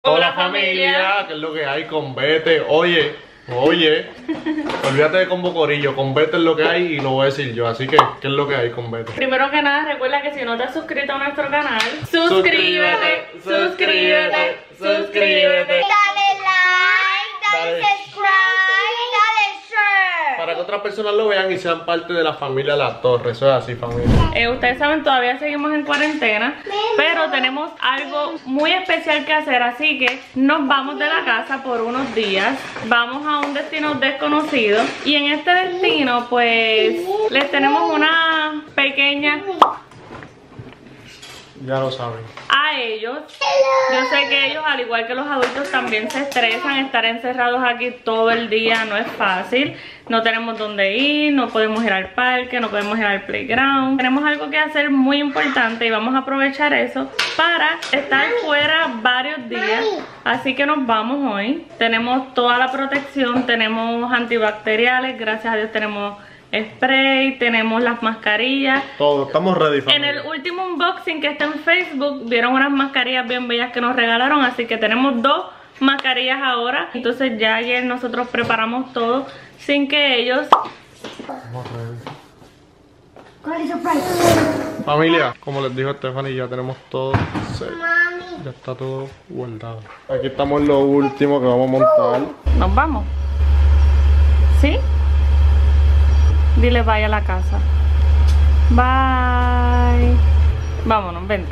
Hola familia, ¿qué es lo que hay con Vete? Oye, olvídate de Combo Corillo, con Vete es lo que hay y lo voy a decir yo, así que, ¿qué es lo que hay con Vete? Primero que nada, recuerda que si no te has suscrito a nuestro canal, suscríbete. Dale like, dale subscribe, dale share. Para que otras personas lo vean y sean parte de la familia La Torre, eso es así, familia. Ustedes saben, todavía seguimos en cuarentena, pero tenemos algo muy especial que hacer, así que nos vamos de la casa por unos días. Vamos a un destino desconocido y en este destino pues les tenemos una pequeña... Ya lo saben. A ellos, yo sé que ellos, al igual que los adultos, también se estresan. Estar encerrados aquí todo el día no es fácil. No tenemos dónde ir, no podemos ir al parque, no podemos ir al playground. Tenemos algo que hacer muy importante y vamos a aprovechar eso para estar fuera varios días. Así que nos vamos hoy. Tenemos toda la protección, tenemos antibacteriales, gracias a Dios tenemos spray, tenemos las mascarillas. Todo, estamos ready, familia. En el último unboxing que está en Facebook vieron unas mascarillas bien bellas que nos regalaron, así que tenemos 2 mascarillas ahora. Entonces ya ayer nosotros preparamos todo sin que ellos... Estamos ready. Familia, como les dijo Stephanie, ya tenemos todo set. Ya está todo guardado. Aquí estamos en lo último que vamos a montar. Nos vamos. ¿Sí? Dile bye a la casa. Bye. Vámonos, vente.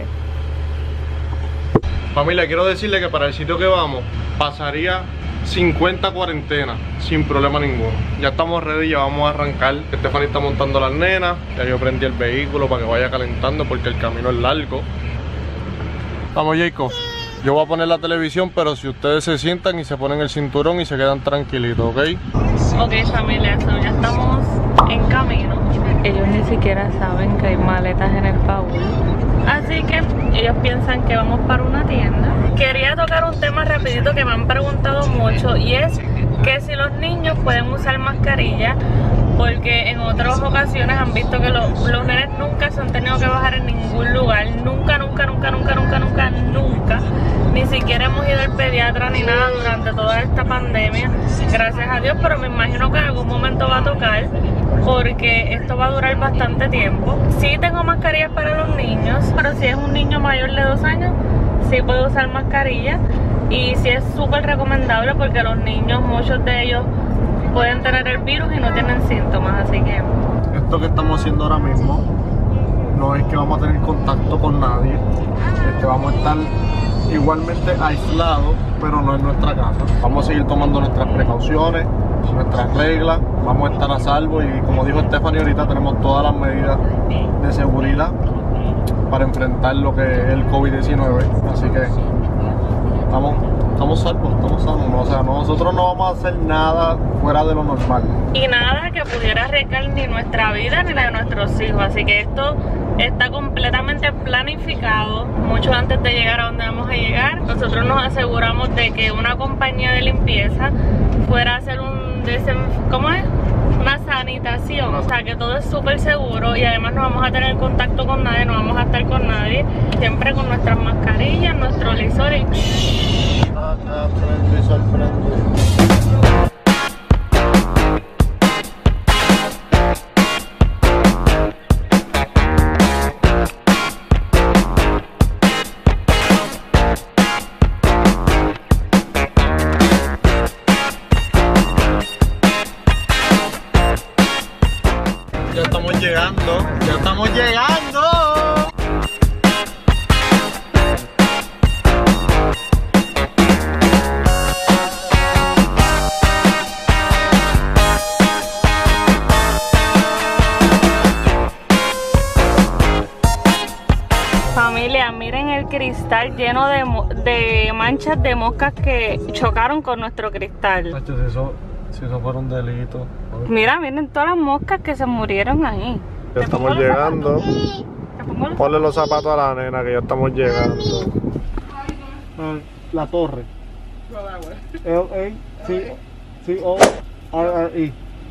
Familia, quiero decirle que para el sitio que vamos pasaría 50 cuarentenas sin problema ninguno. Ya estamos ready, ya vamos a arrancar. Stephanie está montando las nenas. Ya yo prendí el vehículo para que vaya calentando porque el camino es largo. Vamos, Jacob. Yo voy a poner la televisión, pero si ustedes se sientan y se ponen el cinturón y se quedan tranquilitos, ¿ok? Ok, familia, so ya estamos en camino. Ellos ni siquiera saben que hay maletas en el baúl, así que ellos piensan que vamos para una tienda. Quería tocar un tema rapidito que me han preguntado mucho, y es que si los niños pueden usar mascarilla, porque en otras ocasiones han visto que los nenes nunca se han tenido que bajar en ningún lugar. Nunca. Ni siquiera hemos ido al pediatra ni nada durante toda esta pandemia, gracias a Dios, pero me imagino que en algún momento va a tocar, porque esto va a durar bastante tiempo. Sí tengo mascarillas para los niños, pero si es un niño mayor de 2 años, sí puede usar mascarilla. Y sí es súper recomendable porque los niños, muchos de ellos pueden tener el virus y no tienen síntomas, así que... Esto que estamos haciendo ahora mismo no es que vamos a tener contacto con nadie. Vamos a estar igualmente aislados, pero no en nuestra casa. Vamos a seguir tomando nuestras precauciones, nuestras reglas, vamos a estar a salvo y como dijo Stephanie ahorita, tenemos todas las medidas de seguridad para enfrentar lo que es el COVID-19. Así que estamos salvos, estamos sanos, ¿no? O sea, nosotros no vamos a hacer nada fuera de lo normal. Y nada que pudiera arriesgar ni nuestra vida ni la de nuestros hijos, así que esto está completamente planificado mucho antes de llegar a donde vamos a llegar. Nosotros nos aseguramos de que una compañía de limpieza fuera a hacer una sanitación, o sea que todo es súper seguro y además no vamos a tener contacto con nadie, no vamos a estar con nadie, siempre con nuestras mascarillas, nuestro lisor y... Ya estamos llegando. Familia, miren el cristal lleno de manchas de moscas que chocaron con nuestro cristal. Si eso fuera un delito. Mira, miren todas las moscas que se murieron ahí. Ya estamos llegando. Ponle los zapatos a la nena que ya estamos llegando. La Torre. L-A-C-O-R-R-E.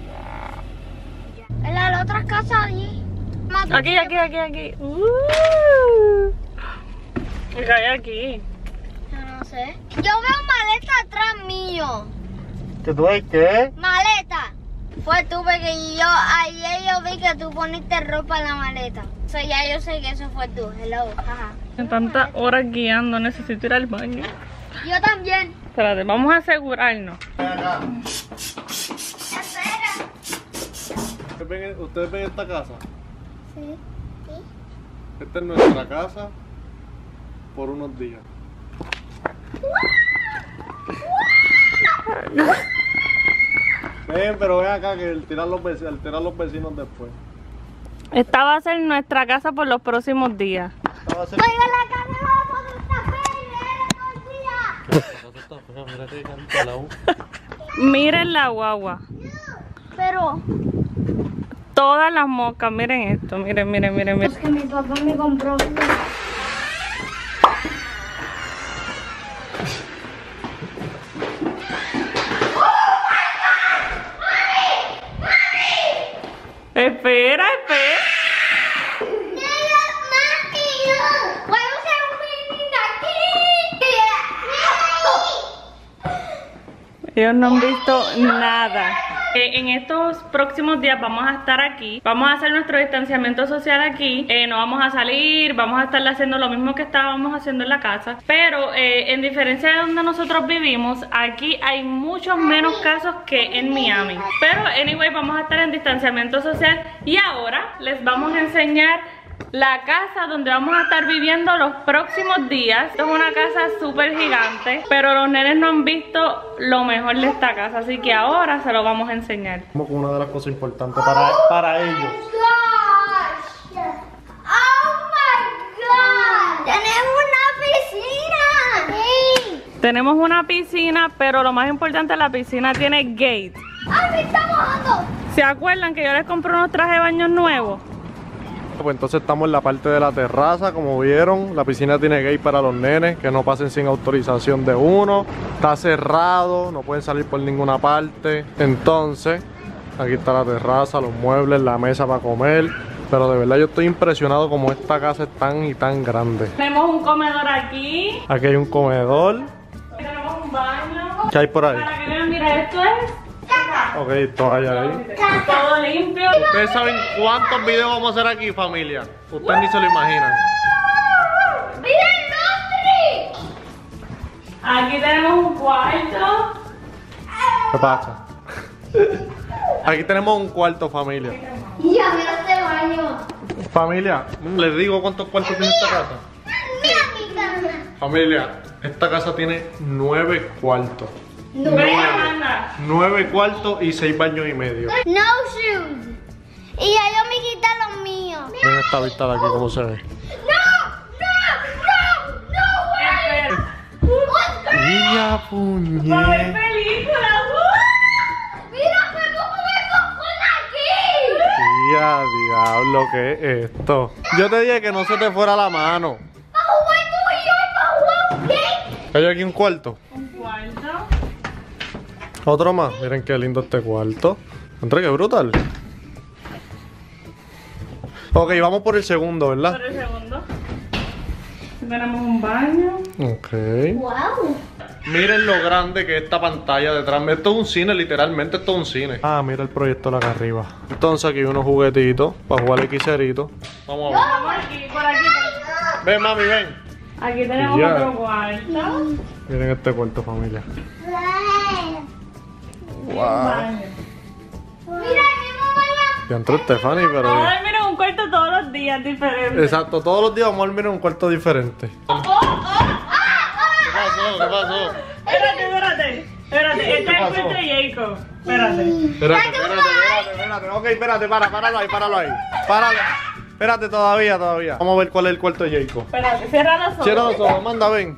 En la otra casa allí. Aquí. ¿Qué hay aquí? No sé. Yo veo maleta atrás mío. ¿Que tú ves qué? Maleta. Fue tú, porque ayer yo vi que tú poniste ropa en la maleta. O sea, ya yo sé que eso fue tú. Hello. Ajá. En tantas horas guiando, necesito ir al baño. Yo también. Espérate, vamos a asegurarnos. Ven acá. Espera. ¿Ustedes ven esta casa? Sí. Esta es nuestra casa por unos días. Ven, pero ven acá que alteran los vecinos después. Esta va a ser nuestra casa por los próximos días. Esta va a ser... Oiga, la casa va a poner esta feria. Miren la guagua. Pero Todas las moscas, miren esto, miren, miren, miren, miren. es que mi papá me compró. Espera, espera. Ellos no han visto nada. En estos próximos días vamos a estar aquí. Vamos a hacer nuestro distanciamiento social aquí. No vamos a salir, vamos a estar haciendo lo mismo que estábamos haciendo en la casa. Pero en diferencia de donde nosotros vivimos, aquí hay muchos menos casos que en Miami. Pero anyway, vamos a estar en distanciamiento social. Y ahora les vamos a enseñar la casa donde vamos a estar viviendo los próximos días. Esto es una casa súper gigante, pero los nenes no han visto lo mejor de esta casa, así que ahora se lo vamos a enseñar. Como una de las cosas importantes para ellos. Tenemos una piscina, pero lo más importante, la piscina tiene gate. ¿Se acuerdan que yo les compré unos trajes de baños nuevos? Pues entonces estamos en la parte de la terraza, como vieron. La piscina tiene gate para los nenes, que no pasen sin autorización de uno. Está cerrado, no pueden salir por ninguna parte. Entonces, aquí está la terraza, los muebles, la mesa para comer. Pero de verdad yo estoy impresionado como esta casa es tan y tan grande. Tenemos un comedor aquí. Aquí hay un comedor. Tenemos un baño. ¿Qué hay por ahí? Para que vean, mira, esto es Ok, toalla ahí. todo limpio. ¿Ustedes saben cuántos videos vamos a hacer aquí, familia? Ustedes ni se lo imaginan. Aquí tenemos un cuarto. ¿Qué pasa? Aquí tenemos un cuarto, familia. Ya, mira este baño. Familia, ¿les digo cuántos cuartos tiene esta casa? Mira mi cama. Familia, esta casa tiene 9 cuartos. Ven, Amanda. 9 cuartos y 6 baños y medio. No shoes. Y ya yo me quité los míos. Miren esta vista de aquí, cómo se ve. ¡Y a Para ver puñet! películas. Mira, me pongo con aquí. ¡Y a diablo! ¿Qué es esto? Yo te dije que no se te fuera la mano. Para jugar tú y yo, para jugar game. ¿Hay aquí un cuarto? Un cuarto. Otro más. Miren qué lindo este cuarto. Entre qué brutal. Ok, vamos por el segundo, ¿verdad? Por el segundo. Tenemos un baño. Ok. Wow. Miren lo grande que es esta pantalla detrás. Esto es un cine, literalmente esto es un cine. Ah, mira el proyector acá arriba. Entonces aquí hay unos juguetitos para jugar Xerito. Vamos a ver. Vamos aquí, por aquí. Ven, mami, ven. Aquí tenemos Ya. otro cuarto. Miren este cuarto, familia. Wow. Baño. Mira, mi mamá ya. Ya entró Stephanie, pero... Vamos a dormir en un cuarto todos los días diferentes. Exacto, todos los días vamos a dormir en un cuarto diferente. ¿Qué pasó? ¿Qué pasó? Espérate. Este es el pasó? cuarto de Jacob. Espérate. Espérate. Ok, espérate, páralo ahí. Páralo. Espérate todavía. Vamos a ver cuál es el cuarto de Jacob. Espérate, cierra los ojos. Cierra los ojos, Amanda, ven.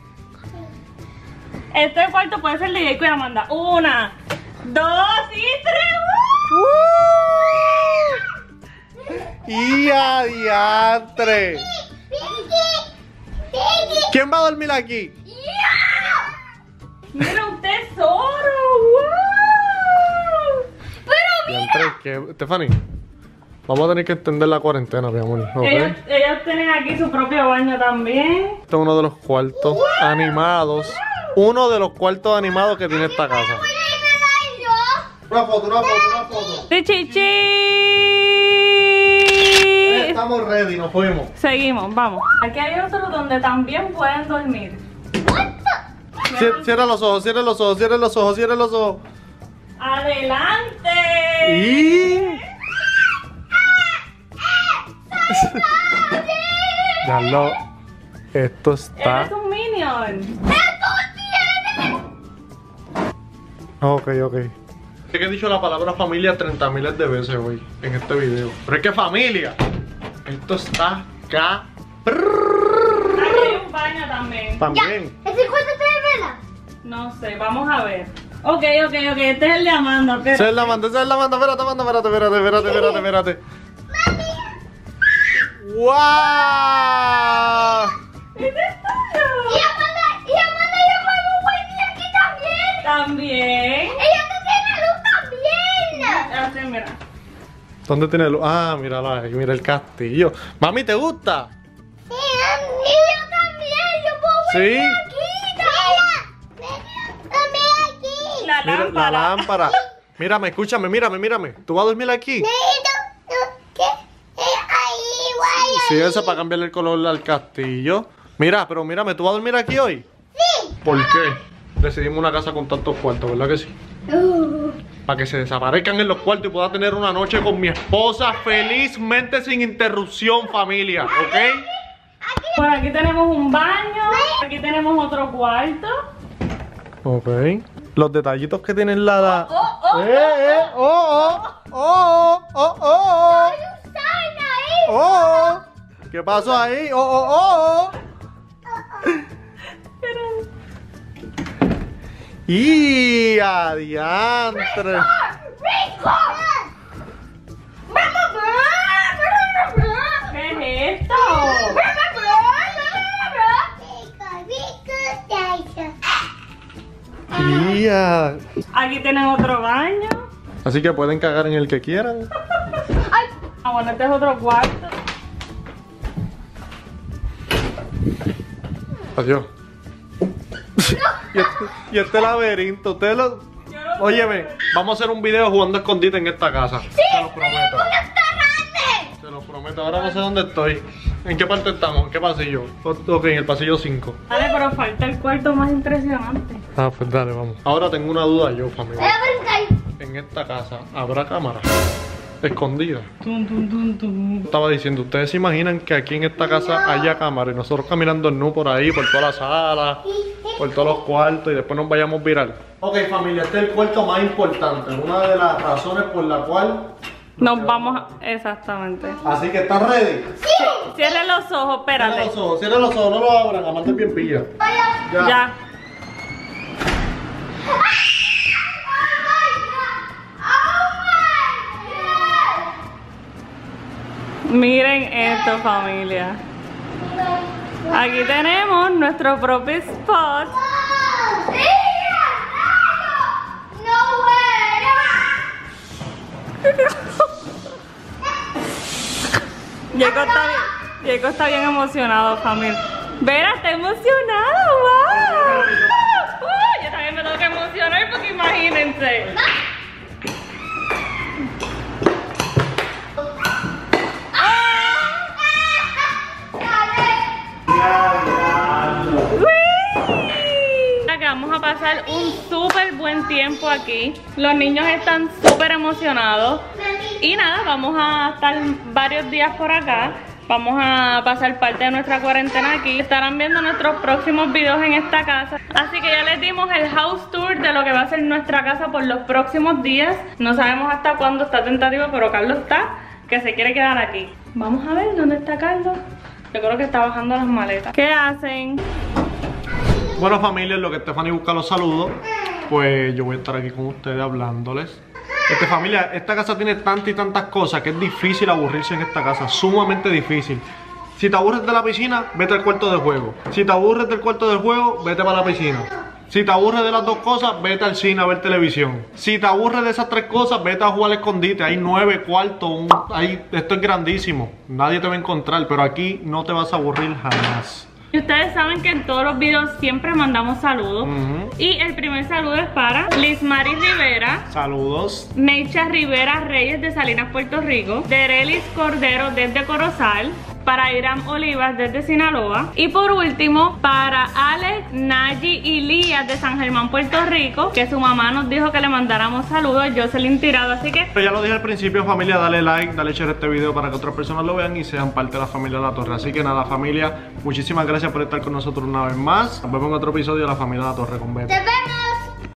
Este cuarto puede ser de Jacob y Amanda. 1, 2 y 3. ¡Y a diantre! ¿Quién va a dormir aquí? Mira un tesoro. ¡Wow! Diantre, ¿qué? Stephanie, vamos a tener que extender la cuarentena, mi amor. ¿Ok? Ellos ellos tienen aquí su propio baño también. Este es uno de los cuartos animados. Uno de los cuartos animados que tiene esta casa. Una foto. ¡Chichichi! Estamos ready, nos fuimos. Seguimos, vamos. Aquí hay otro donde también pueden dormir. Cierra los ojos. ¡Adelante! Diablo, esto está. ¡Eres un minion! Ok. Es que he dicho la palabra familia 30.000 de veces hoy en este video. Pero es que familia, esto está acá. Aquí hay un baño también. También. ¿Ese cuarto tiene vela? No sé, vamos a ver. Ok. Este es el de Amanda. Esa es la Amanda. Espérate. ¡Wow! ¡Este es tuyo! Y Amanda, yo podemos dormir aquí también. También. Ella no tiene luz también. Así, mira. ¿Dónde tiene luz? Ah, mírala ahí, mira el castillo. Mami, ¿te gusta? Sí, y yo también. Yo puedo Sí. dormir aquí. También aquí. La Mira lámpara. la lámpara. Mírame, escúchame, mírame. ¿Tú vas a dormir aquí? ¿Qué? Ahí, guay. Sí, eso para cambiarle el color al castillo. Mira, pero mírame, ¿tú vas a dormir aquí hoy? Sí. ¿Por qué? Decidimos una casa con tantos cuartos, ¿verdad que sí? Para que se desaparezcan en los cuartos y pueda tener una noche con mi esposa felizmente sin interrupción, familia, ¿ok? Por aquí tenemos un baño. Aquí tenemos otro cuarto. Ok. Los detallitos que tienen la... ¿Qué pasó ahí? ¡Y adiantre! ¿Qué es esto? ¡Y a... Aquí tienen otro baño. Así que pueden cagar en el que quieran. Ah, bueno, este es otro cuarto. Adiós. y este laberinto, ustedes lo... Óyeme, vamos a hacer un video jugando escondite en esta casa. Se los prometo. Se los prometo, ahora no sé dónde estoy. ¿En qué parte estamos? ¿En qué pasillo? Ok, en el pasillo 5. Vale, pero falta el cuarto más impresionante. Ah, pues dale, vamos. Ahora tengo una duda yo, familia. Voy a brincar. En esta casa, ¿habrá cámara? Escondida. Tum, tum, tum, tum. Estaba diciendo, ¿ustedes se imaginan que aquí en esta casa haya cámara y nosotros caminando en nu por ahí, por toda la sala, por todos los cuartos y después nos vayamos viral? Ok, familia, este es el cuarto más importante. Una de las razones por la cual Nos vamos a... Exactamente. Así que, ¿están ready? Cierren los ojos, espérate. Cierren los ojos, no lo abran, Amanda es bien pilla. Ya. Miren esto, familia. Aquí tenemos nuestro propio spot. Diego está bien emocionado, familia. Vera, está emocionado, wow. Yo también me tengo que emocionar porque imagínense. Que vamos a pasar un súper buen tiempo aquí. Los niños están súper emocionados. Y nada, vamos a estar varios días por acá. Vamos a pasar parte de nuestra cuarentena aquí. Estarán viendo nuestros próximos videos en esta casa. Así que ya les dimos el house tour de lo que va a ser nuestra casa por los próximos días. No sabemos hasta cuándo, está tentativo, pero Carlos está, que se quiere quedar aquí. Vamos a ver dónde está Carlos. Yo creo que está bajando las maletas. ¿Qué hacen? Bueno, familia, en lo que Stephanie busca los saludos, pues yo voy a estar aquí con ustedes hablándoles. Familia, esta casa tiene tantas y tantas cosas que es difícil aburrirse en esta casa, sumamente difícil. Si te aburres de la piscina, vete al cuarto de juego. Si te aburres del cuarto del juego, vete para la piscina. Si te aburres de las dos cosas, vete al cine a ver televisión. Si te aburres de esas tres cosas, vete a jugar al escondite. Hay 9 cuartos, esto es grandísimo. Nadie te va a encontrar, pero aquí no te vas a aburrir jamás. Y ustedes saben que en todos los videos siempre mandamos saludos. Y el primer saludo es para Liz Mari Rivera. Saludos. Neicha Rivera Reyes de Salinas, Puerto Rico. Derelis Cordero desde Corozal. Para Iram Olivas desde Sinaloa. Y por último, para Alex, Nayi y Lías de San Germán, Puerto Rico, que su mamá nos dijo que le mandáramos saludos. Jocelyn Tirado, así que... Pero ya lo dije al principio, familia, dale like, dale share a este video para que otras personas lo vean y sean parte de la familia La Torre. Así que nada, familia, muchísimas gracias por estar con nosotros una vez más. Nos vemos en otro episodio de La Familia La Torre con Bebe.